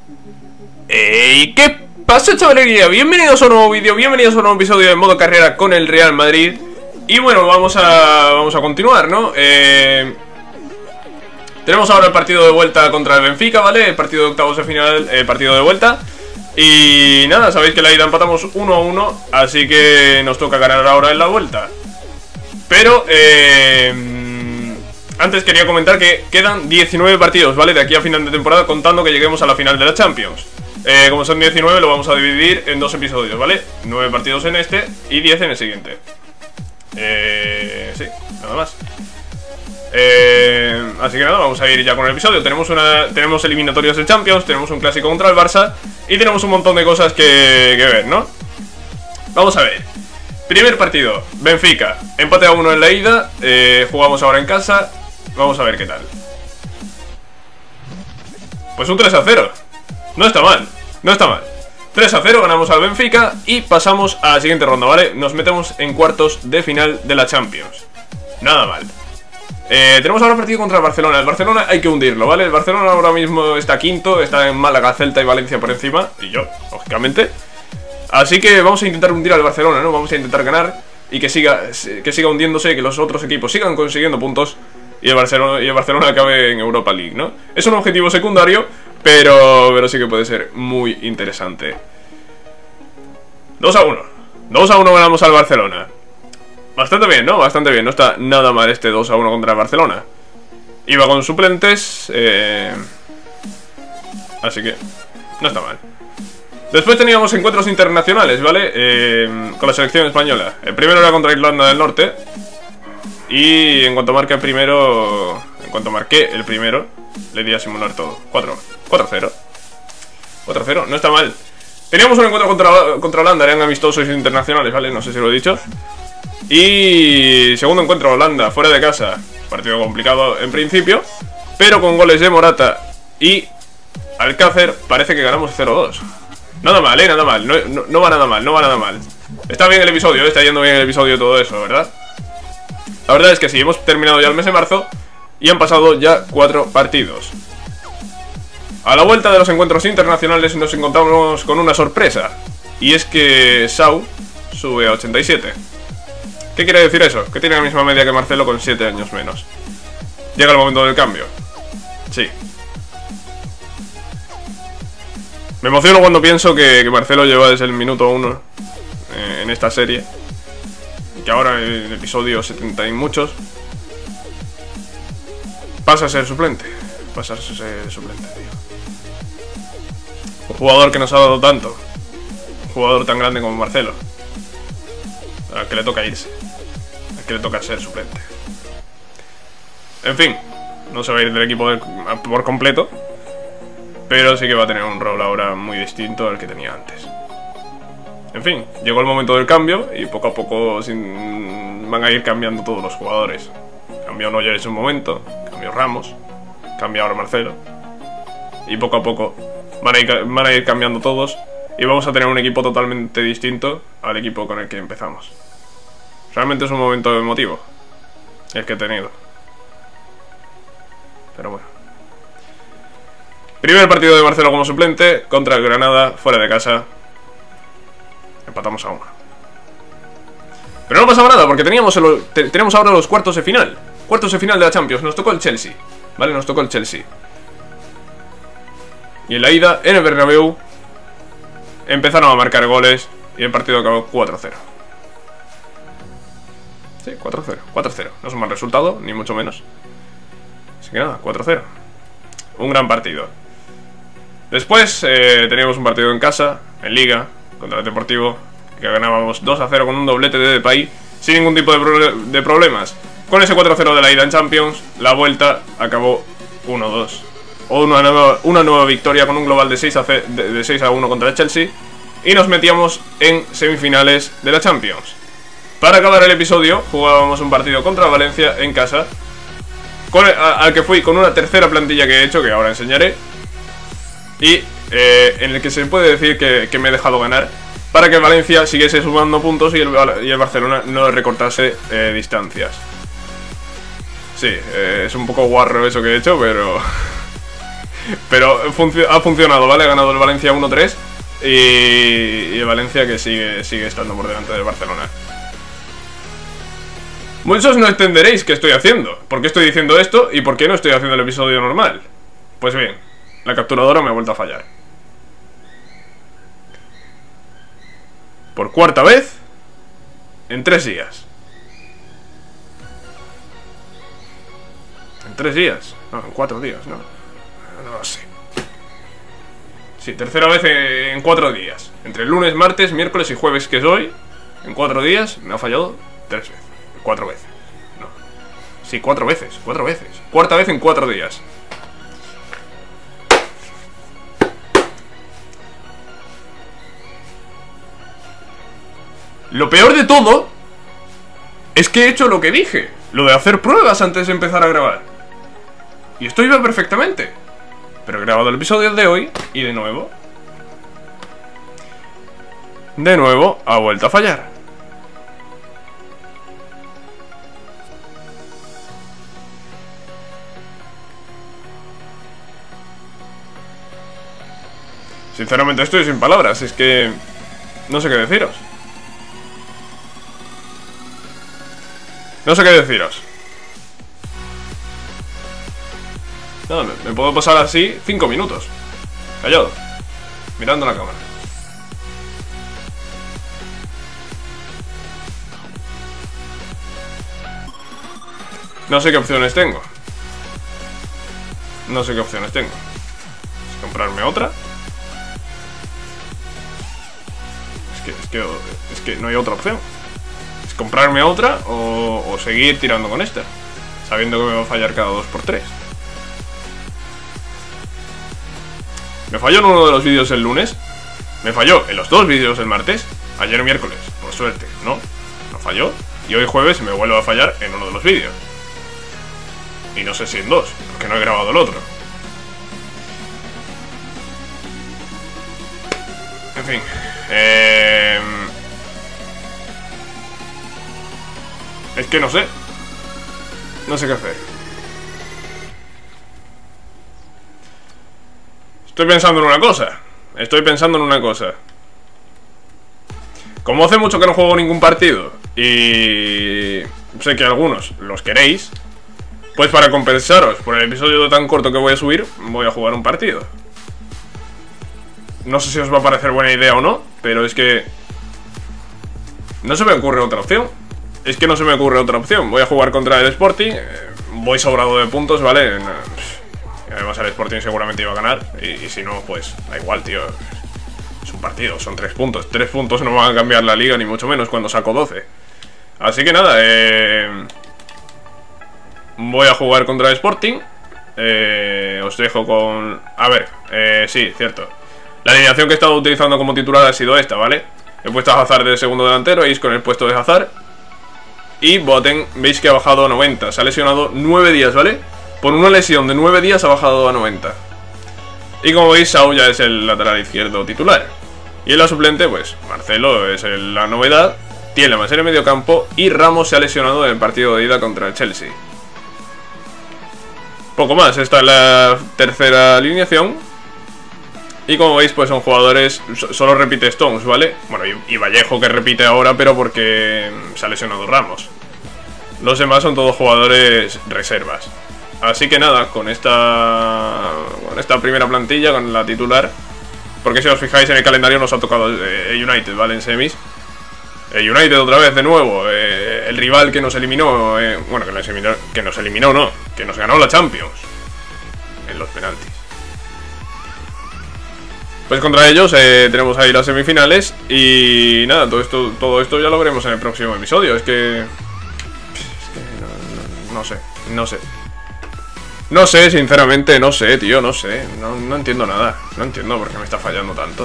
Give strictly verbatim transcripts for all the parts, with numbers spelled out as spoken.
¡Ey! ¿Qué pasa, chavalería? Bienvenidos a un nuevo vídeo, bienvenidos a un nuevo episodio de modo carrera con el Real Madrid. Y bueno, vamos a, vamos a continuar, ¿no? Eh, tenemos ahora el partido de vuelta contra el Benfica, ¿vale? El partido de octavos de final, el partido de vuelta. Y nada, sabéis que la ida empatamos uno a uno, así que nos toca ganar ahora en la vuelta. Pero, eh... antes quería comentar que quedan diecinueve partidos, ¿vale? De aquí a final de temporada, contando que lleguemos a la final de la Champions. eh, Como son diecinueve, lo vamos a dividir en dos episodios, ¿vale? nueve partidos en este y diez en el siguiente. Eh... Sí, nada más. Eh, así que nada, vamos a ir ya con el episodio. Tenemos una, tenemos eliminatorios de Champions, tenemos un clásico contra el Barça y tenemos un montón de cosas que, que ver, ¿no? Vamos a ver. Primer partido, Benfica, empate a uno en la ida, eh, jugamos ahora en casa. Vamos a ver qué tal. Pues un tres a cero. No está mal, no está mal. tres a cero, ganamos al Benfica y pasamos a la siguiente ronda, ¿vale? Nos metemos en cuartos de final de la Champions. Nada mal. Eh, tenemos ahora un partido contra el Barcelona. El Barcelona hay que hundirlo, ¿vale? El Barcelona ahora mismo está quinto, está en Málaga, Celta y Valencia por encima. Y yo, lógicamente. Así que vamos a intentar hundir al Barcelona, ¿no? Vamos a intentar ganar y que siga, que siga hundiéndose, que los otros equipos sigan consiguiendo puntos y el Barcelona, y el Barcelona acabe en Europa League, ¿no? Es un objetivo secundario, pero, pero sí que puede ser muy interesante. dos a uno. dos a uno ganamos al Barcelona. Bastante bien, ¿no? Bastante bien. No está nada mal este dos a uno contra el Barcelona. Iba con suplentes. Eh... Así que no está mal. Después teníamos encuentros internacionales, ¿vale? Eh, con la selección española. El primero era contra Irlanda del Norte. Y en cuanto marque el primero... En cuanto marqué el primero, le di a simular todo. cuatro a cero. cuatro a cero, no está mal. Teníamos un encuentro contra, contra Holanda. Eran amistosos internacionales, ¿vale? No sé si lo he dicho. Y segundo encuentro, Holanda, fuera de casa. Partido complicado en principio, pero con goles de Morata y Alcácer parece que ganamos cero dos. Nada mal, eh, nada mal, no, no, no va nada mal, no va nada mal. Está bien el episodio, eh, está yendo bien el episodio todo eso, ¿verdad? La verdad es que sí, hemos terminado ya el mes de marzo y han pasado ya cuatro partidos. A la vuelta de los encuentros internacionales nos encontramos con una sorpresa. Y es que Sau sube a ochenta y siete. ¿Qué quiere decir eso? Que tiene la misma media que Marcelo con siete años menos. Llega el momento del cambio. Sí. Me emociono cuando pienso que, que Marcelo lleva desde el minuto uno eh, en esta serie. Y que ahora en el episodio setenta y muchos pasa a ser suplente. Pasa a ser suplente, tío. Un jugador que nos ha dado tanto. Un jugador tan grande como Marcelo. Al que le toca irse. Al que le toca ser suplente. En fin, no se va a ir del equipo de, por completo, pero sí que va a tener un rol ahora muy distinto al que tenía antes. En fin, llegó el momento del cambio y poco a poco sin, van a ir cambiando todos los jugadores. Cambió Neuer en su momento, cambió Ramos, cambió ahora Marcelo. Y poco a poco van a ir, van a ir cambiando todos. Y vamos a tener un equipo totalmente distinto al equipo con el que empezamos. Realmente es un momento emotivo el que he tenido. Pero bueno. Primer partido de Marcelo como suplente contra el Granada, fuera de casa. Empatamos a uno. Pero no pasaba nada porque teníamos el, te, tenemos ahora los cuartos de final. Cuartos de final de la Champions. Nos tocó el Chelsea. ¿Vale? Nos tocó el Chelsea. Y en la ida, en el Bernabéu, empezaron a marcar goles y el partido acabó cuatro a cero. Sí, cuatro a cero. cuatro a cero. No es un mal resultado, ni mucho menos. Así que nada, cuatro a cero. Un gran partido. Después eh, teníamos un partido en casa, en Liga, contra el Deportivo, que ganábamos dos a cero con un doblete de Depay, sin ningún tipo de, pro de problemas. Con ese cuatro a cero de la ida en Champions, la vuelta acabó uno a dos. O una nueva, una nueva victoria con un global de seis a uno contra el Chelsea. Y nos metíamos en semifinales de la Champions. Para acabar el episodio, jugábamos un partido contra Valencia en casa, con el, a, al que fui con una tercera plantilla que he hecho, que ahora enseñaré. Y eh, en el que se puede decir que, que me he dejado ganar, para que Valencia siguiese sumando puntos y el, y el Barcelona no recortase eh, distancias. Sí, eh, es un poco guarro eso que he hecho, pero... Pero func ha funcionado, ¿vale? Ha ganado el Valencia uno tres. Y, y el Valencia que sigue, sigue estando por delante del Barcelona. Muchos no entenderéis qué estoy haciendo. ¿Por qué estoy diciendo esto? ¿Y por qué no estoy haciendo el episodio normal? Pues bien, la capturadora me ha vuelto a fallar. Por cuarta vez en tres días. En tres días. No, en cuatro días, no. No lo sé. Sí, tercera vez en cuatro días. Entre el lunes, martes, miércoles y jueves, que es hoy. En cuatro días me ha fallado tres veces. Cuatro veces. No. Sí, cuatro veces. Cuatro veces. Cuarta vez en cuatro días. Lo peor de todo es que he hecho lo que dije. Lo de hacer pruebas antes de empezar a grabar. Y esto iba perfectamente. Pero he grabado el episodio de hoy y de nuevo De nuevo ha vuelto a fallar. Sinceramente estoy sin palabras. Es que no sé qué deciros. No sé qué deciros. No, me, me puedo pasar así cinco minutos callado, mirando la cámara. No sé qué opciones tengo. No sé qué opciones tengo. ¿Es comprarme otra? Es que, es que, es que no hay otra opción. ¿Es comprarme otra o, o seguir tirando con esta? Sabiendo que me va a fallar cada dos por tres. Me falló en uno de los vídeos el lunes. Me falló en los dos vídeos el martes. Ayer miércoles, por suerte, no. No falló. Y hoy jueves me vuelve a fallar en uno de los vídeos. Y no sé si en dos, porque no he grabado el otro. En fin. Eh... Es que no sé. No sé qué hacer. Estoy pensando en una cosa. Estoy pensando en una cosa. Como hace mucho que no juego ningún partido y sé que algunos los queréis, pues para compensaros por el episodio tan corto que voy a subir, voy a jugar un partido. No sé si os va a parecer buena idea o no, pero es que no se me ocurre otra opción. Es que no se me ocurre otra opción. Voy a jugar contra el Sporting. Voy sobrado de puntos, ¿vale? Además el Sporting seguramente iba a ganar. Y, y si no, pues da igual, tío. Es un partido, son tres puntos. Tres puntos no van a cambiar la liga, ni mucho menos cuando saco doce. Así que nada, eh... voy a jugar contra el Sporting. eh, Os dejo con... A ver, eh, sí, cierto. La alineación que he estado utilizando como titular ha sido esta, ¿vale? He puesto a Hazard de segundo delantero, Is con el puesto de Hazard. Y Boateng, veis que ha bajado a noventa. Se ha lesionado nueve días, ¿vale? Por una lesión de nueve días ha bajado a noventa. Y como veis, Sau ya es el lateral izquierdo titular. Y en la suplente, pues, Marcelo es el, la novedad. Tiene más en el medio campo. Y Ramos se ha lesionado en el partido de ida contra el Chelsea. Poco más, esta es la tercera alineación. Y como veis, pues son jugadores... Solo repite Stones, ¿vale? Bueno, y, y Vallejo que repite ahora, pero porque se ha lesionado Ramos. Los demás son todos jugadores reservas. Así que nada, con esta con esta primera plantilla, con la titular. Porque si os fijáis en el calendario nos ha tocado eh, United, ¿vale? En semis. Eh, United otra vez, de nuevo. Eh, el rival que nos eliminó... Eh, bueno, que nos eliminó, que nos eliminó, no. Que nos ganó la Champions. En los penaltis. Pues contra ellos eh, tenemos ahí las semifinales. Y nada, todo esto, todo esto ya lo veremos en el próximo episodio. Es que... Es que no, no, no sé, no sé. No sé, sinceramente, no sé, tío, no sé. No, no entiendo nada. No entiendo por qué me está fallando tanto.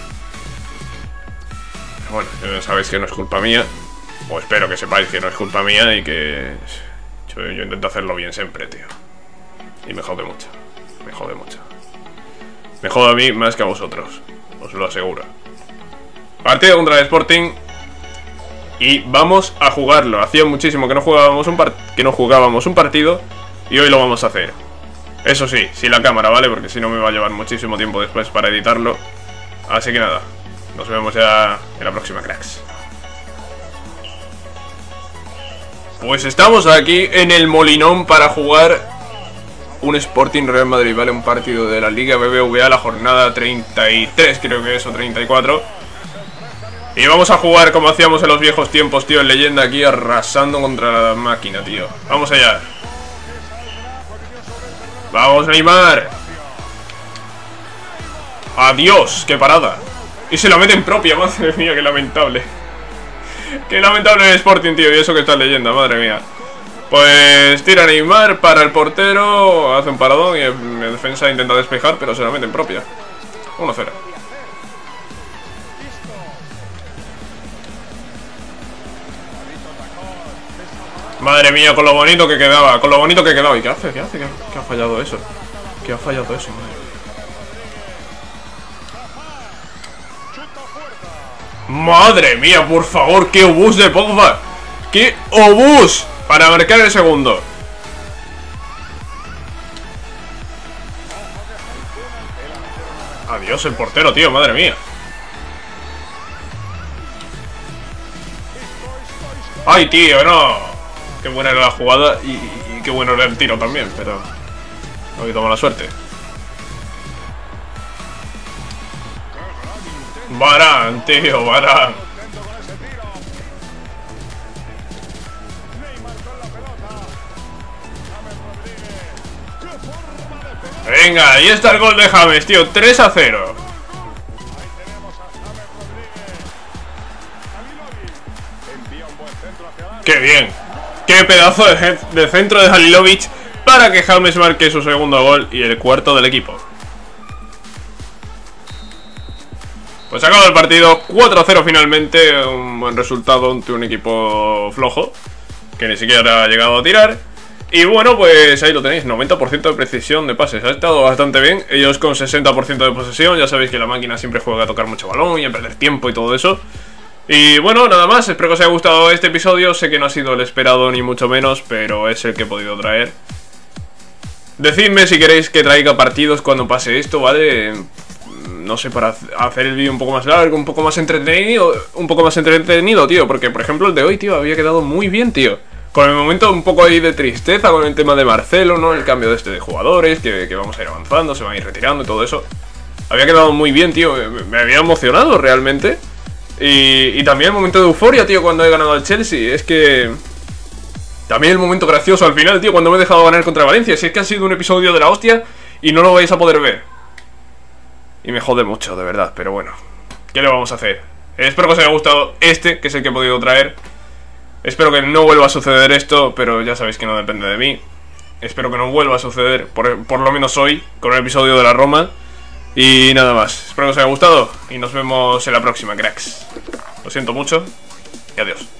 Pero bueno, ya sabéis que no es culpa mía. O espero que sepáis que no es culpa mía y que... Yo, yo intento hacerlo bien siempre, tío. Y me jode mucho. Me jode mucho. Me jode a mí más que a vosotros. Os lo aseguro. Partido contra el Sporting. Y vamos a jugarlo. Hacía muchísimo que no jugábamos un, part que no jugábamos un partido. Y hoy lo vamos a hacer. Eso sí, sin la cámara, ¿vale? Porque si no me va a llevar muchísimo tiempo después para editarlo. Así que nada, nos vemos ya en la próxima, cracks. Pues estamos aquí en el Molinón para jugar un Sporting Real Madrid, ¿vale? Un partido de la Liga B B V A, la jornada treinta y tres creo que es, o treinta y cuatro. Y vamos a jugar como hacíamos en los viejos tiempos, tío, en leyenda, aquí arrasando contra la máquina, tío. Vamos allá. Vamos, Neymar. Adiós, qué parada. Y se la meten propia, madre mía, qué lamentable. Qué lamentable el Sporting, tío. Y eso que está en leyenda, madre mía. Pues tira Neymar para el portero. Hace un paradón y en defensa intenta despejar, pero se la meten propia. uno cero. Madre mía, con lo bonito que quedaba. Con lo bonito que quedaba. ¿Y qué hace? ¿Qué hace? ¿Qué ha, qué ha fallado eso? ¿Qué ha fallado eso, madre? Madre mía, por favor, qué obús de Pogba. ¡Qué obús! Para marcar el segundo. Adiós el portero, tío, madre mía. ¡Ay, tío, no! Qué buena era la jugada y, y qué bueno era el tiro también, pero no he tomado la suerte. Varane, tío, Varane. Venga, ahí está el gol de James, tío, tres a cero. ¡Qué bien! ¡Qué pedazo de, de centro de Halilovic para que James marque su segundo gol y el cuarto del equipo! Pues acaba el partido, cuatro a cero finalmente, un buen resultado ante un equipo flojo, que ni siquiera ha llegado a tirar. Y bueno, pues ahí lo tenéis, noventa por ciento de precisión de pases, ha estado bastante bien. Ellos con sesenta por ciento de posesión, ya sabéis que la máquina siempre juega a tocar mucho balón y a perder tiempo y todo eso. Y bueno, nada más, espero que os haya gustado este episodio. Sé que no ha sido el esperado ni mucho menos, pero es el que he podido traer. Decidme si queréis que traiga partidos cuando pase esto, ¿vale? No sé, para hacer el vídeo un poco más largo, un poco más entretenido, un poco más entretenido, tío. Porque, por ejemplo, el de hoy, tío, había quedado muy bien, tío. Con el momento un poco ahí de tristeza con el tema de Marcelo, ¿no? El cambio de este de jugadores, que, que vamos a ir avanzando, se van a ir retirando y todo eso. Había quedado muy bien, tío, me, me había emocionado realmente. Y, y también el momento de euforia, tío, cuando he ganado al Chelsea. Es que... También el momento gracioso al final, tío, cuando me he dejado ganar contra Valencia. Si es que ha sido un episodio de la hostia y no lo vais a poder ver. Y me jode mucho, de verdad, pero bueno. ¿Qué le vamos a hacer? Espero que os haya gustado este, que es el que he podido traer. Espero que no vuelva a suceder esto, pero ya sabéis que no depende de mí. Espero que no vuelva a suceder, por, por lo menos hoy, con el episodio de la Roma. Y nada más, espero que os haya gustado y nos vemos en la próxima, cracks. Lo siento mucho y adiós.